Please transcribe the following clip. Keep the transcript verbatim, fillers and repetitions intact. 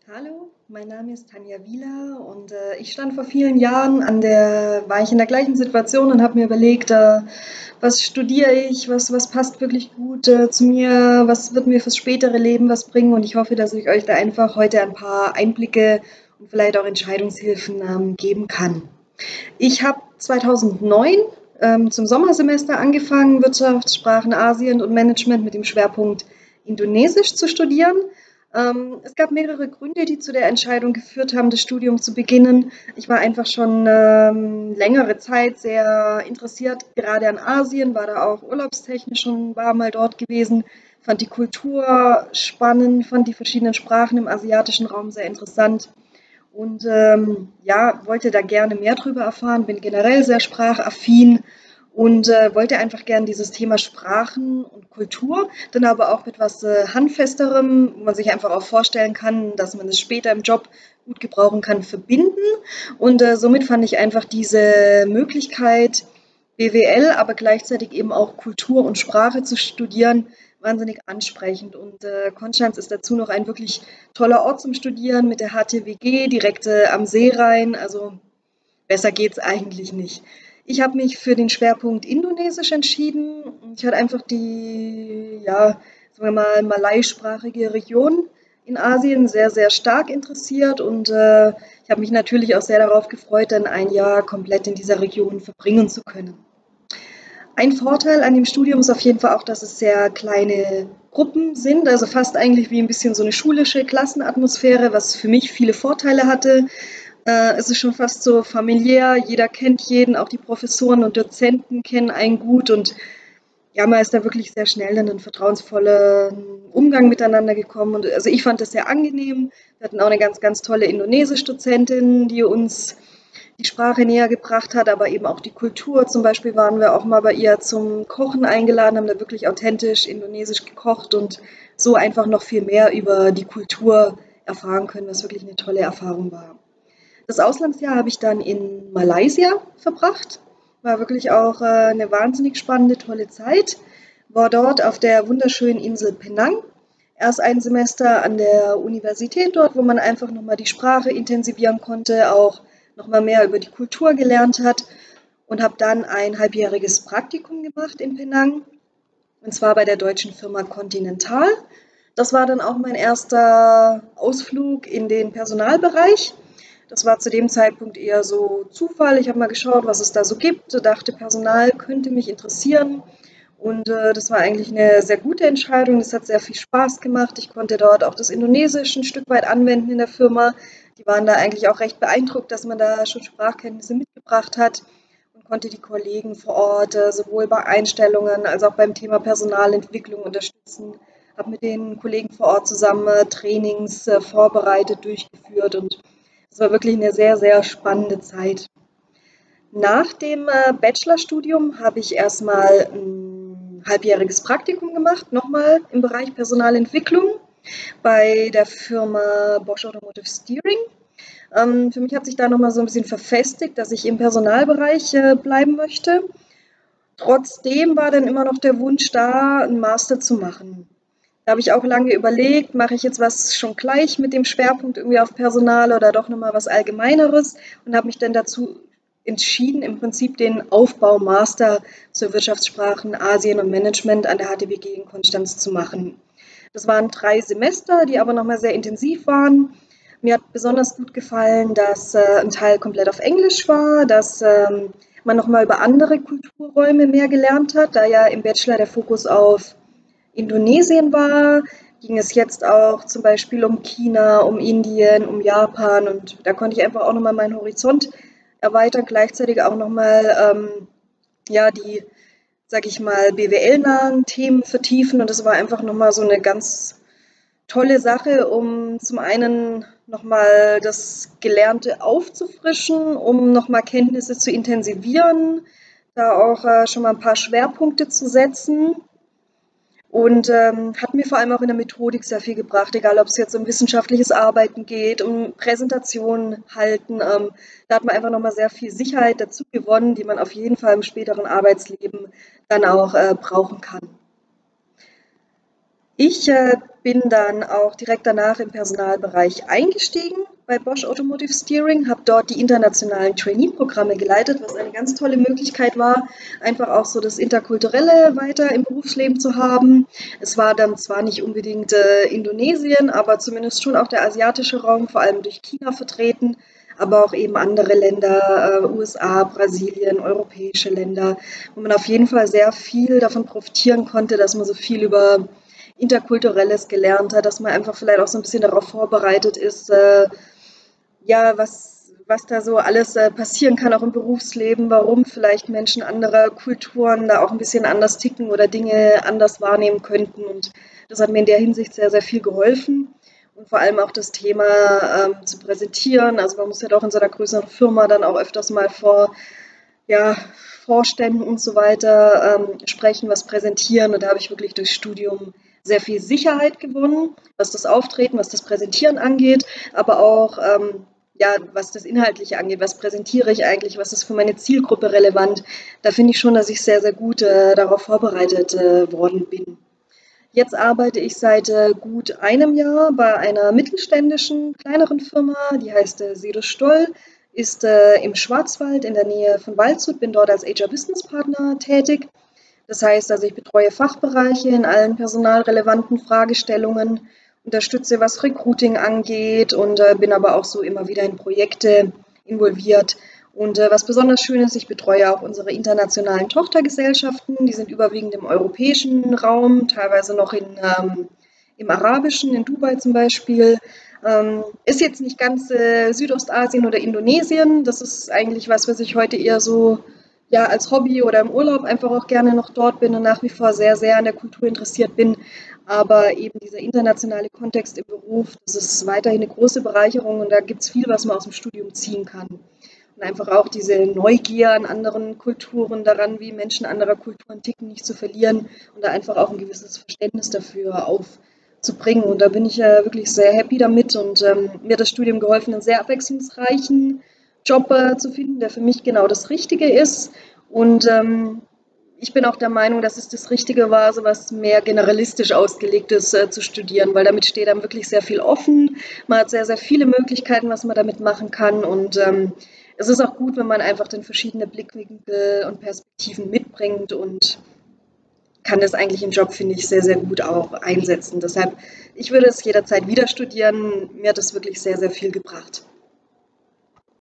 Hallo, mein Name ist Tanja Wieler und äh, ich stand vor vielen Jahren an der, war ich in der gleichen Situation und habe mir überlegt, äh, was studiere ich, was, was passt wirklich gut äh, zu mir, was wird mir fürs spätere Leben was bringen, und ich hoffe, dass ich euch da einfach heute ein paar Einblicke und vielleicht auch Entscheidungshilfen ähm, geben kann. Ich habe zweitausendneun ähm, zum Sommersemester angefangen, Wirtschaftssprachen Asien und Management mit dem Schwerpunkt Indonesisch zu studieren. Ähm, es gab mehrere Gründe, die zu der Entscheidung geführt haben, das Studium zu beginnen. Ich war einfach schon ähm, längere Zeit sehr interessiert, gerade an Asien, war da auch urlaubstechnisch schon ein paar Mal dort gewesen, fand die Kultur spannend, fand die verschiedenen Sprachen im asiatischen Raum sehr interessant und ähm, ja, wollte da gerne mehr drüber erfahren, bin generell sehr sprachaffin und äh, wollte einfach gerne dieses Thema Sprachen und Kultur, dann aber auch mit was äh, Handfesterem, wo man sich einfach auch vorstellen kann, dass man es später im Job gut gebrauchen kann, verbinden. Und äh, somit fand ich einfach diese Möglichkeit, B W L, aber gleichzeitig eben auch Kultur und Sprache zu studieren, wahnsinnig ansprechend. Und äh, Konstanz ist dazu noch ein wirklich toller Ort zum Studieren mit der H T W G direkt äh, am Seerhein. Also besser geht's eigentlich nicht. Ich habe mich für den Schwerpunkt Indonesisch entschieden. Ich hatte einfach die, ja, sagen wir mal, malaysprachige Region in Asien sehr, sehr stark interessiert, und äh, ich habe mich natürlich auch sehr darauf gefreut, dann ein Jahr komplett in dieser Region verbringen zu können. Ein Vorteil an dem Studium ist auf jeden Fall auch, dass es sehr kleine Gruppen sind, also fast eigentlich wie ein bisschen so eine schulische Klassenatmosphäre, was für mich viele Vorteile hatte. Äh, es ist schon fast so familiär, jeder kennt jeden, auch die Professoren und Dozenten kennen einen gut, und ja, man ist da wirklich sehr schnell in einen vertrauensvollen Umgang miteinander gekommen. Und also ich fand das sehr angenehm. Wir hatten auch eine ganz, ganz tolle Indonesisch-Dozentin, die uns die Sprache näher gebracht hat, aber eben auch die Kultur. Zum Beispiel waren wir auch mal bei ihr zum Kochen eingeladen, haben da wirklich authentisch indonesisch gekocht und so einfach noch viel mehr über die Kultur erfahren können, was wirklich eine tolle Erfahrung war. Das Auslandsjahr habe ich dann in Malaysia verbracht. War wirklich auch äh, eine wahnsinnig spannende, tolle Zeit. War dort auf der wunderschönen Insel Penang. Erst ein Semester an der Universität dort, wo man einfach nochmal die Sprache intensivieren konnte, auch nochmal mehr über die Kultur gelernt hat, und habe dann ein halbjähriges Praktikum gemacht in Penang, und zwar bei der deutschen Firma Continental. Das war dann auch mein erster Ausflug in den Personalbereich. Das war zu dem Zeitpunkt eher so Zufall. Ich habe mal geschaut, was es da so gibt, dachte, Personal könnte mich interessieren. Und äh, das war eigentlich eine sehr gute Entscheidung. Es hat sehr viel Spaß gemacht. Ich konnte dort auch das Indonesische ein Stück weit anwenden in der Firma. Die waren da eigentlich auch recht beeindruckt, dass man da schon Sprachkenntnisse mitgebracht hat, und konnte die Kollegen vor Ort äh, sowohl bei Einstellungen als auch beim Thema Personalentwicklung unterstützen. Habe mit den Kollegen vor Ort zusammen äh, Trainings äh, vorbereitet, durchgeführt, und es war wirklich eine sehr, sehr spannende Zeit. Nach dem äh, Bachelorstudium habe ich erstmal ein halbjähriges Praktikum gemacht, nochmal im Bereich Personalentwicklung bei der Firma Bosch Automotive Steering. Ähm, für mich hat sich da nochmal so ein bisschen verfestigt, dass ich im Personalbereich äh, bleiben möchte. Trotzdem war dann immer noch der Wunsch da, einen Master zu machen. Da habe ich auch lange überlegt, mache ich jetzt was schon gleich mit dem Schwerpunkt irgendwie auf Personal oder doch nochmal was Allgemeineres, und habe mich dann dazu entschieden, im Prinzip den Aufbau-Master zur Wirtschaftssprachen Asien und Management an der H T W G in Konstanz zu machen. Das waren drei Semester, die aber nochmal sehr intensiv waren. Mir hat besonders gut gefallen, dass äh, ein Teil komplett auf Englisch war, dass ähm, man nochmal über andere Kulturräume mehr gelernt hat, da ja im Bachelor der Fokus auf Indonesien war, ging es jetzt auch zum Beispiel um China, um Indien, um Japan, und da konnte ich einfach auch nochmal meinen Horizont erweitern, gleichzeitig auch nochmal ähm, ja, die, sag ich mal, B W L-nahen Themen vertiefen, und das war einfach nochmal so eine ganz tolle Sache, um zum einen nochmal das Gelernte aufzufrischen, um nochmal Kenntnisse zu intensivieren, da auch äh, schon mal ein paar Schwerpunkte zu setzen. Und ähm, hat mir vor allem auch in der Methodik sehr viel gebracht, egal ob es jetzt um wissenschaftliches Arbeiten geht, um Präsentationen halten. Ähm, da hat man einfach nochmal sehr viel Sicherheit dazu gewonnen, die man auf jeden Fall im späteren Arbeitsleben dann auch äh, brauchen kann. Ich äh, bin dann auch direkt danach im Personalbereich eingestiegen bei Bosch Automotive Steering, habe dort die internationalen Trainee-Programme geleitet, was eine ganz tolle Möglichkeit war, einfach auch so das Interkulturelle weiter im Berufsleben zu haben. Es war dann zwar nicht unbedingt äh, Indonesien, aber zumindest schon auch der asiatische Raum, vor allem durch China vertreten, aber auch eben andere Länder, äh, U S A, Brasilien, europäische Länder, wo man auf jeden Fall sehr viel davon profitieren konnte, dass man so viel über Interkulturelles gelernt hat, dass man einfach vielleicht auch so ein bisschen darauf vorbereitet ist, äh, ja, was, was da so alles äh, passieren kann, auch im Berufsleben, warum vielleicht Menschen anderer Kulturen da auch ein bisschen anders ticken oder Dinge anders wahrnehmen könnten. Und das hat mir in der Hinsicht sehr, sehr viel geholfen. Und vor allem auch das Thema ähm, zu präsentieren. Also man muss ja doch in so einer größeren Firma dann auch öfters mal vor ja, Vorständen und so weiter ähm, sprechen, was präsentieren. Und da habe ich wirklich durchs Studium sehr viel Sicherheit gewonnen, was das Auftreten, was das Präsentieren angeht, aber auch ähm, ja, was das Inhaltliche angeht, was präsentiere ich eigentlich, was ist für meine Zielgruppe relevant. Da finde ich schon, dass ich sehr, sehr gut äh, darauf vorbereitet äh, worden bin. Jetzt arbeite ich seit äh, gut einem Jahr bei einer mittelständischen, kleineren Firma, die heißt äh, Sedo Stoll, ist äh, im Schwarzwald in der Nähe von Waldshut, bin dort als H R-Business-Partner tätig. Das heißt also, ich betreue Fachbereiche in allen personalrelevanten Fragestellungen, unterstütze, was Recruiting angeht und äh, bin aber auch so immer wieder in Projekte involviert. Und äh, was besonders schön ist, ich betreue auch unsere internationalen Tochtergesellschaften. Die sind überwiegend im europäischen Raum, teilweise noch in, ähm, im arabischen, in Dubai zum Beispiel. Ähm, ist jetzt nicht ganz äh, Südostasien oder Indonesien. Das ist eigentlich was, was ich heute eher so ja, als Hobby oder im Urlaub einfach auch gerne noch dort bin und nach wie vor sehr, sehr an der Kultur interessiert bin. Aber eben dieser internationale Kontext im Beruf, das ist weiterhin eine große Bereicherung und da gibt es viel, was man aus dem Studium ziehen kann. Und einfach auch diese Neugier an anderen Kulturen, daran, wie Menschen anderer Kulturen ticken, nicht zu verlieren und da einfach auch ein gewisses Verständnis dafür aufzubringen. Und da bin ich ja wirklich sehr happy damit und ähm, mir hat das Studium geholfen, einen sehr abwechslungsreichen Job äh, zu finden, der für mich genau das Richtige ist. Und ähm, ich bin auch der Meinung, dass es das Richtige war, so was mehr generalistisch ausgelegtes äh, zu studieren, weil damit steht einem wirklich sehr viel offen. Man hat sehr, sehr viele Möglichkeiten, was man damit machen kann. Und ähm, es ist auch gut, wenn man einfach dann verschiedene Blickwinkel und Perspektiven mitbringt und kann das eigentlich im Job, finde ich, sehr, sehr gut auch einsetzen. Deshalb, ich würde es jederzeit wieder studieren. Mir hat es wirklich sehr, sehr viel gebracht.